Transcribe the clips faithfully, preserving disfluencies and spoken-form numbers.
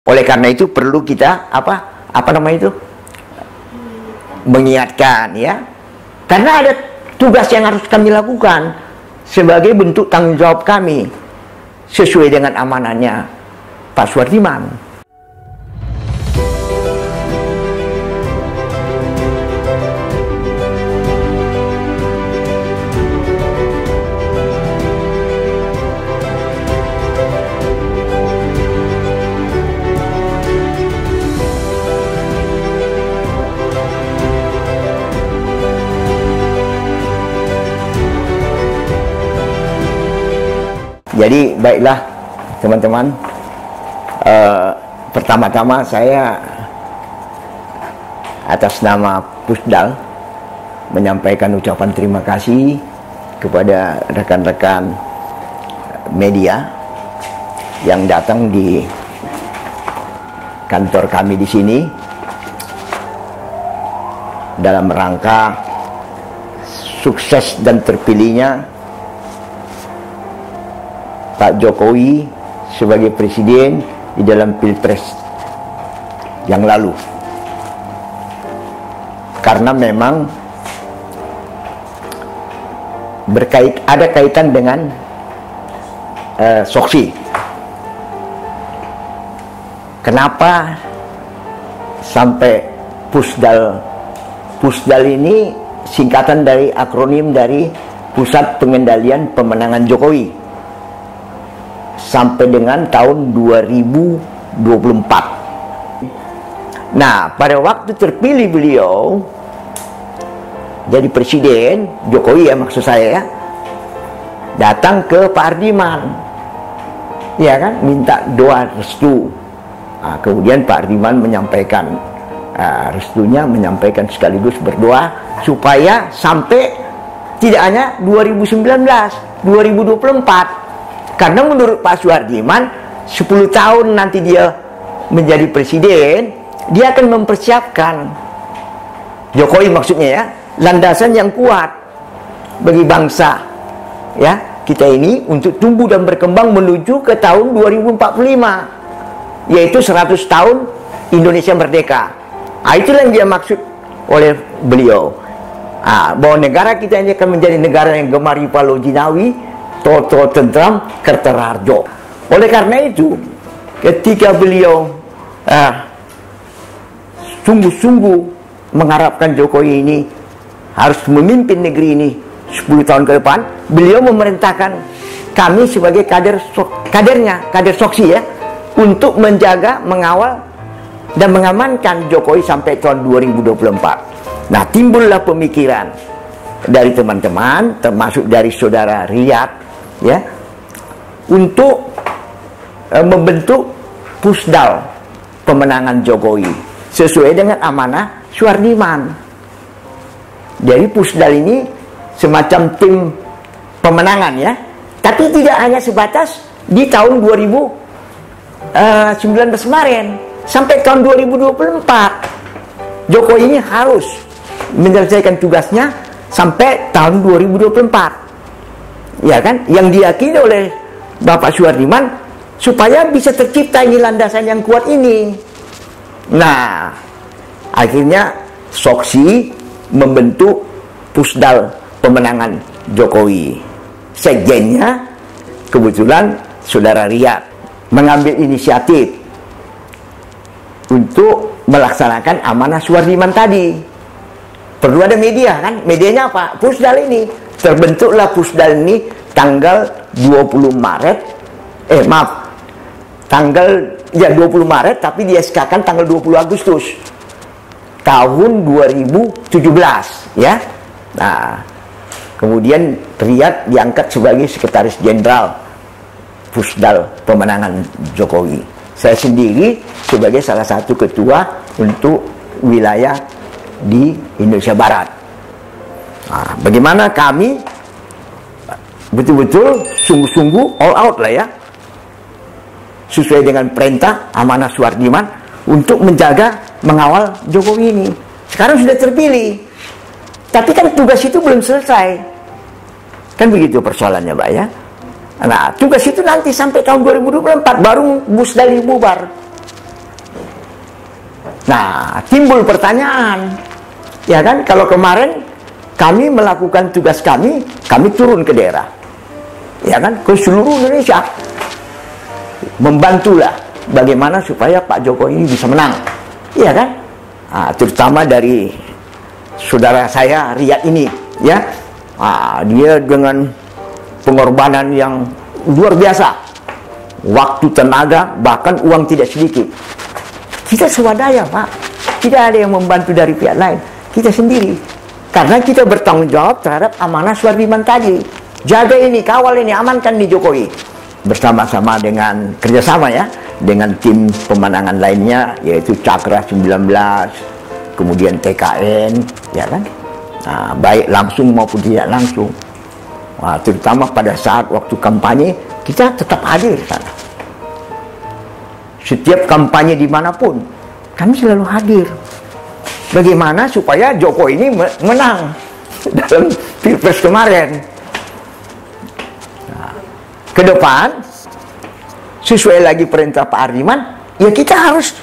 Oleh karena itu perlu kita apa apa namanya itu mengingatkan, ya, karena ada tugas yang harus kami lakukan sebagai bentuk tanggung jawab kami sesuai dengan amanahnya Pak Suhardiman. Jadi baiklah teman-teman, uh, pertama-tama saya atas nama Pusdal menyampaikan ucapan terima kasih kepada rekan-rekan media yang datang di kantor kami di sini dalam rangka sukses dan terpilihnya Pak Jokowi sebagai presiden di dalam Pilpres yang lalu. Karena memang berkait ada kaitan dengan uh, Soksi. Kenapa sampai Pusdal? Pusdal ini singkatan dari akronim dari Pusat Pengendalian Pemenangan Jokowi sampai dengan tahun dua ribu dua puluh empat. Nah, pada waktu terpilih beliau jadi presiden, Jokowi ya maksud saya ya, datang ke Pak Hardiman, ya kan, minta doa restu. Nah, kemudian Pak Hardiman menyampaikan uh, restunya, menyampaikan sekaligus berdoa supaya sampai tidak hanya dua ribu sembilan belas, dua ribu dua puluh empat. Karena menurut Pak Suhardiman, sepuluh tahun nanti dia menjadi presiden, dia akan mempersiapkan, Jokowi maksudnya ya, landasan yang kuat bagi bangsa ya kita ini untuk tumbuh dan berkembang menuju ke tahun dua ribu empat puluh lima, yaitu seratus tahun Indonesia merdeka. Nah, itulah yang dia maksud oleh beliau, nah, bahwa negara kita ini akan menjadi negara yang gemari Palau Jinawi, Toto Tentram Kertararjo. Oleh karena itu, ketika beliau sungguh-sungguh uh, mengharapkan Jokowi ini harus memimpin negeri ini sepuluh tahun ke depan, beliau memerintahkan kami sebagai kader kadernya, kader Soksi ya, untuk menjaga, mengawal dan mengamankan Jokowi sampai tahun dua ribu dua puluh empat. Nah, timbullah pemikiran dari teman-teman, termasuk dari saudara Riyad, ya, untuk e, membentuk Pusdal Pemenangan Jokowi sesuai dengan amanah Suhardiman. Jadi Pusdal ini semacam tim pemenangan ya, tapi tidak hanya sebatas di tahun dua ribu sembilan belas kemarin, sampai tahun dua ribu dua puluh empat Jokowi ini harus menyelesaikan tugasnya sampai tahun dua ribu dua puluh empat, ya kan, yang diyakini oleh Bapak Suhardiman supaya bisa tercipta ini landasan yang kuat ini. Nah, akhirnya Soksi membentuk Pusdal Pemenangan Jokowi. Sekjennya kebetulan saudara Riyad mengambil inisiatif untuk melaksanakan amanah Suhardiman tadi. Perlu ada media kan? Medianya apa? Pusdal ini. Terbentuklah Pusdal ini tanggal dua puluh Maret, eh maaf, tanggal ya dua puluh Maret, tapi di S K-kan tanggal dua puluh Agustus tahun dua ribu tujuh belas ya. Nah, kemudian Riyad diangkat sebagai Sekretaris Jenderal Pusdal Pemenangan Jokowi. Saya sendiri sebagai salah satu ketua untuk wilayah di Indonesia Barat. Nah, bagaimana kami betul-betul sungguh-sungguh all out lah ya, sesuai dengan perintah amanah Suhardiman untuk menjaga, mengawal Jokowi ini. Sekarang sudah terpilih, tapi kan tugas itu belum selesai. Kan begitu persoalannya, Pak ya. Nah, tugas itu nanti sampai tahun dua ribu dua puluh empat baru Pusdal bubar. Nah, timbul pertanyaan, ya kan? Kalau kemarin kami melakukan tugas kami, kami turun ke daerah, ya kan? Ke seluruh Indonesia, membantulah bagaimana supaya Pak Jokowi ini bisa menang, ya kan? Nah, terutama dari saudara saya Riyad ini, ya, nah, dia dengan pengorbanan yang luar biasa, waktu, tenaga, bahkan uang tidak sedikit. Kita swadaya, Pak. Tidak ada yang membantu dari pihak lain. Kita sendiri. Karena kita bertanggung jawab terhadap amanah Suhardiman tadi. Jaga ini, kawal ini, amankan nih Jokowi. Bersama-sama dengan kerjasama ya, dengan tim pemenangan lainnya, yaitu Cakra sembilan belas, kemudian T K N, ya kan? Nah, baik langsung maupun tidak langsung. Nah, terutama pada saat waktu kampanye, kita tetap hadir di sana. Setiap kampanye dimanapun, kami selalu hadir. Bagaimana supaya Jokowi ini menang dalam Pilpres kemarin. Nah, ke depan, sesuai lagi perintah Pak Hardiman, ya kita harus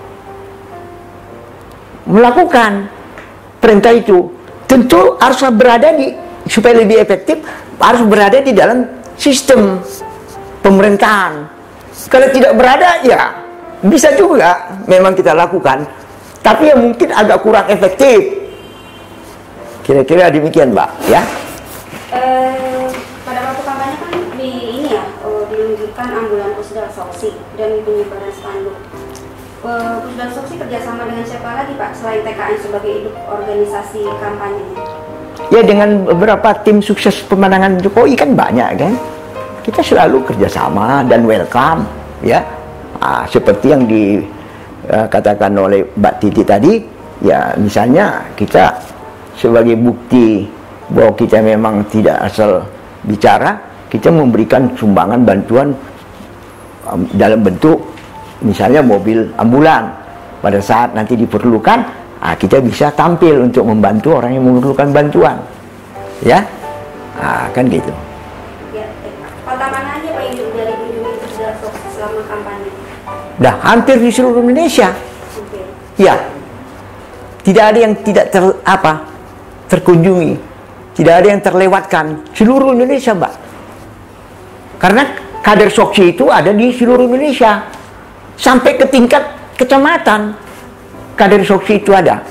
melakukan perintah itu. Tentu harus berada di, supaya lebih efektif, harus berada di dalam sistem pemerintahan. Kalau tidak berada, ya bisa juga memang kita lakukan, tapi ya mungkin agak kurang efektif. Kira-kira demikian, Mbak, ya. Eh, pada waktu kampanye kan di ini ya, oh, diluncurkan ambulan Pusdal Soksi dan penyebaran spanduk. Eh, Pusdal Soksi kerjasama dengan siapa lagi, Pak, selain T K N sebagai induk organisasi kampanye? Ya, dengan beberapa tim sukses pemenangan Jokowi kan banyak kan. Kita selalu kerjasama dan welcome, ya. Nah, seperti yang dikatakan uh, oleh Mbak Titi tadi, ya misalnya kita sebagai bukti bahwa kita memang tidak asal bicara, kita memberikan sumbangan bantuan um, dalam bentuk misalnya mobil ambulan. Pada saat nanti diperlukan, nah, kita bisa tampil untuk membantu orang yang memerlukan bantuan, ya, nah, kan gitu. Kota mana aja Pak yang dari kunjungi Pusdal Soksi selama kampanye? Dah hampir di seluruh Indonesia. Okay. Ya, tidak ada yang tidak ter, apa, terkunjungi, tidak ada yang terlewatkan. Seluruh Indonesia, Mbak. Karena kader Soksi itu ada di seluruh Indonesia, sampai ke tingkat kecamatan. Kader Soksi itu ada.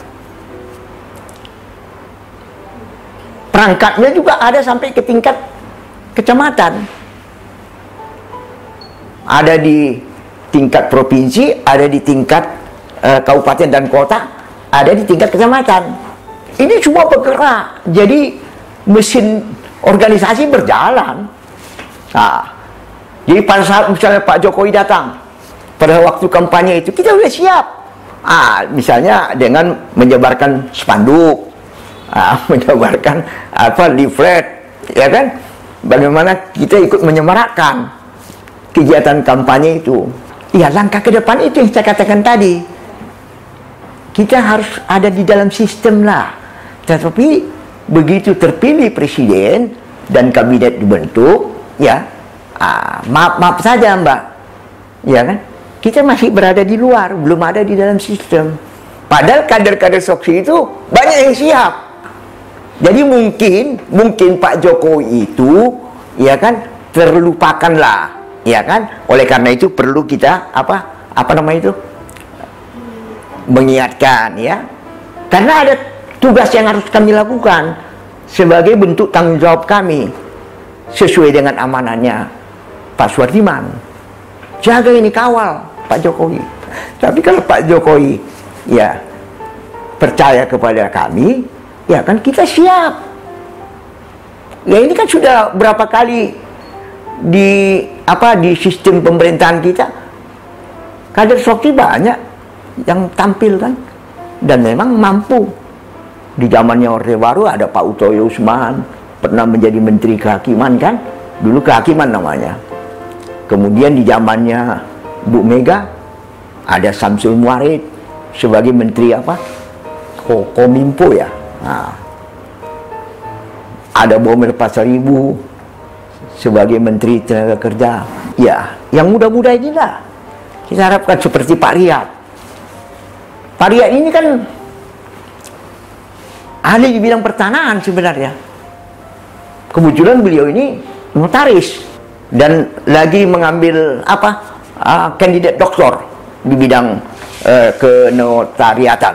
Perangkatnya juga ada sampai ke tingkat kecamatan. Ada di tingkat provinsi, ada di tingkat uh, kabupaten dan kota, ada di tingkat kecamatan. Ini semua bergerak. Jadi mesin organisasi berjalan. Nah, jadi pada saat misalnya Pak Jokowi datang, pada waktu kampanye itu kita sudah siap. Ah, misalnya dengan menyebarkan spanduk, ah, menyebarkan apa leaflet, ya kan? Bagaimana kita ikut menyemarakkan kegiatan kampanye itu. Ya, langkah ke depan itu yang saya katakan tadi. Kita harus ada di dalam sistem lah. Tetapi begitu terpilih presiden dan kabinet dibentuk, ya, ah, maaf maaf saja Mbak, ya kan? Kita masih berada di luar, belum ada di dalam sistem. Padahal kader-kader Soksi itu banyak yang siap. Jadi mungkin mungkin Pak Jokowi itu, ya kan, terlupakanlah. Ya kan, oleh karena itu perlu kita apa apa namanya itu mengingatkan, ya, karena ada tugas yang harus kami lakukan sebagai bentuk tanggung jawab kami sesuai dengan amanahnya Pak Suhardiman. Jaga ini, kawal Pak Jokowi. Tapi kalau Pak Jokowi ya percaya kepada kami, ya kan kita siap. Ya ini kan sudah berapa kali di apa di sistem pemerintahan kita kader Soksi banyak yang tampil kan, dan memang mampu. Di zamannya Orde Baru ada Pak Utoyo Usman, pernah menjadi Menteri Kehakiman kan, dulu Kehakiman namanya. Kemudian di zamannya Bu Mega ada Samsul Muarid sebagai Menteri apa, Kominfo ya. Nah, ada Bomir Pasaribu sebagai Menteri Tenaga Kerja. Ya, yang muda-muda inilah kita harapkan seperti Pak Riyad. Pak Riyad ini kan ahli di bidang pertanahan sebenarnya. Kebetulan beliau ini notaris dan lagi mengambil apa uh, kandidat doktor di bidang uh, kenotariatan.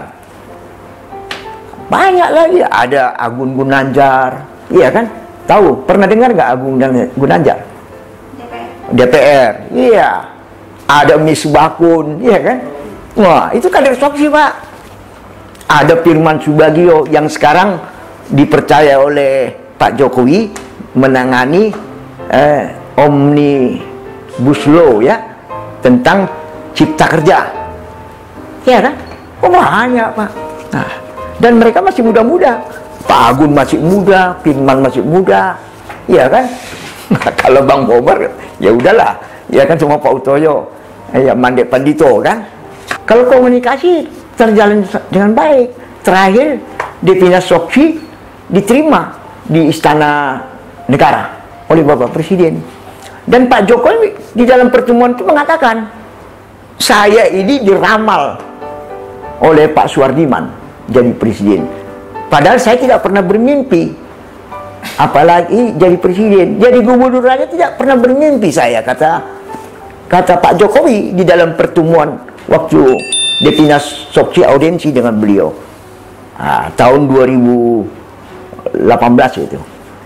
Banyak lagi, ada Agung Gunanjar, iya kan? Tahu, pernah dengar nggak Agung Gunanjar? D P R. D P R, iya. Ada Misbakun, iya kan? Wah, itu kader Soksi, Pak. Ada Firman Subagio yang sekarang dipercaya oleh Pak Jokowi menangani eh, Omnibus Law ya, tentang cipta kerja. Iya kan? Oh, banyak, Pak. Nah, dan mereka masih muda-muda. Pak Agun masih muda, Firman masih muda, iya kan? Kalau Bang Bober, ya udahlah, ya kan, cuma Pak Utoyo, ya Mandek Pandito kan. Kalau komunikasi terjalan dengan baik, terakhir Devina Soksi diterima di Istana Negara oleh Bapak Presiden. Dan Pak Jokowi di dalam pertemuan itu mengatakan, saya ini diramal oleh Pak Suhardiman jadi presiden. Padahal saya tidak pernah bermimpi, apalagi jadi presiden. Jadi gubernur aja tidak pernah bermimpi saya, kata kata Pak Jokowi di dalam pertemuan waktu Devina Soksi audiensi dengan beliau. Nah, tahun dua ribu delapan belas itu.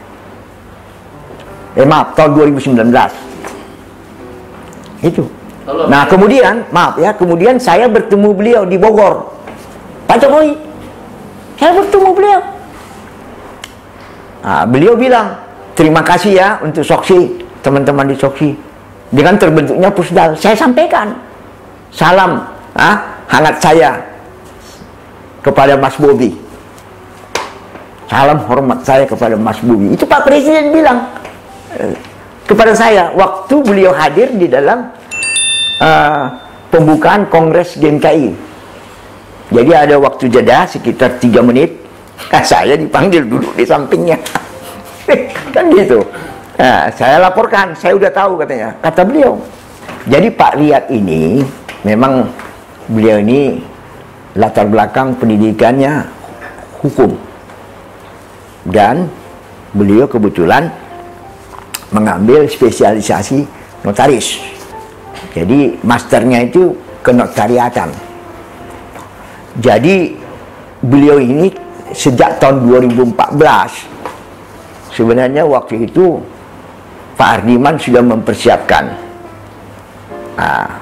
Eh maaf, tahun dua ribu sembilan belas. Itu. Nah, kemudian, maaf ya, kemudian saya bertemu beliau di Bogor. Pak Jokowi, saya bertemu beliau. Nah, beliau bilang, terima kasih ya untuk Soksi, teman-teman di Soksi, dengan terbentuknya Pusdal. Saya sampaikan salam ah, hangat saya kepada Mas Bobi. Salam hormat saya kepada Mas Bobi. Itu Pak Presiden bilang eh, kepada saya waktu beliau hadir di dalam uh, pembukaan Kongres G M K I. Jadi ada waktu jeda sekitar tiga menit, saya dipanggil duduk di sampingnya. Kan gitu. Nah, saya laporkan, saya udah tahu katanya. Kata beliau. Jadi Pak Riyad ini, memang beliau ini latar belakang pendidikannya hukum. Dan beliau kebetulan mengambil spesialisasi notaris. Jadi masternya itu kenotariatan. Jadi beliau ini sejak tahun dua ribu empat belas, sebenarnya waktu itu Pak Hardiman sudah mempersiapkan. Nah,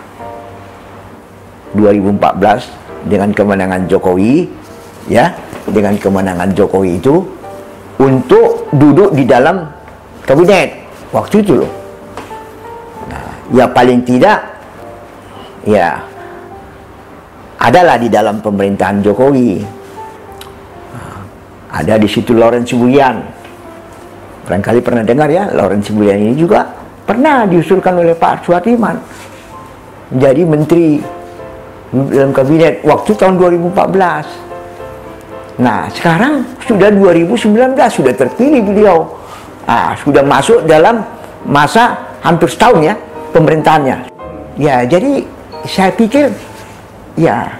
dua ribu empat belas dengan kemenangan Jokowi, ya, dengan kemenangan Jokowi itu untuk duduk di dalam kabinet waktu itu loh. Nah, ya paling tidak, ya adalah di dalam pemerintahan Jokowi. Ada di situ Lawrence Bulian. Barangkali pernah dengar ya, Lawrence Bulian ini juga pernah diusulkan oleh Pak Suhardiman menjadi menteri dalam kabinet waktu tahun dua ribu empat belas. Nah, sekarang sudah dua ribu sembilan belas, sudah terpilih beliau. Nah, sudah masuk dalam masa hampir setahun ya pemerintahannya. Ya, jadi saya pikir ya,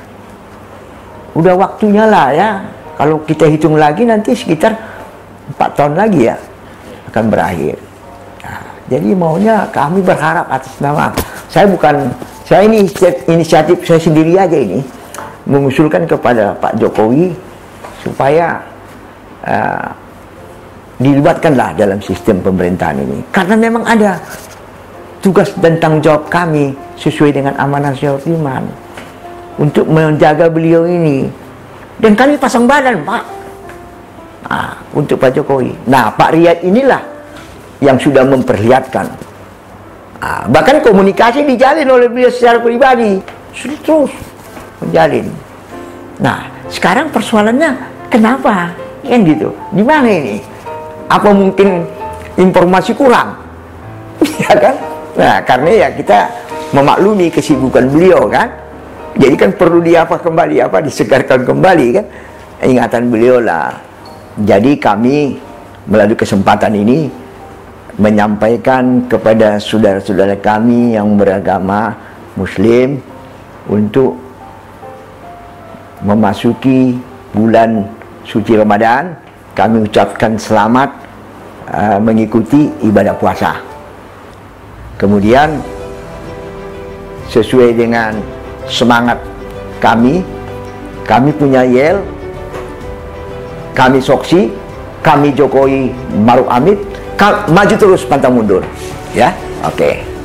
udah waktunya lah ya. Kalau kita hitung lagi nanti sekitar empat tahun lagi ya akan berakhir. Nah, jadi maunya kami berharap atas nama, saya bukan, saya ini inisiatif saya sendiri aja ini, mengusulkan kepada Pak Jokowi supaya uh, dilibatkanlah dalam sistem pemerintahan ini. Karena memang ada tugas dan tanggung jawab kami sesuai dengan amanah Suhardiman untuk menjaga beliau ini, dan kami pasang badan Pak nah, untuk Pak Jokowi. Nah, Pak Riyad inilah yang sudah memperlihatkan, nah, bahkan komunikasi dijalin oleh beliau secara pribadi, sudah terus menjalin. Nah, sekarang persoalannya kenapa yang gitu, di mana ini? Apa mungkin informasi kurang? Ya kan? Nah, karena ya kita memaklumi kesibukan beliau kan. Jadi kan perlu diapa kembali, apa disegarkan kembali kan ingatan beliau lah. Jadi kami melalui kesempatan ini menyampaikan kepada saudara-saudara kami yang beragama Muslim untuk memasuki bulan suci Ramadan, kami ucapkan selamat uh, mengikuti ibadah puasa. Kemudian sesuai dengan semangat kami, kami punya yel, kami Soksi, kami Jokowi Maruf Amin, maju terus pantang mundur, ya, oke. Okay.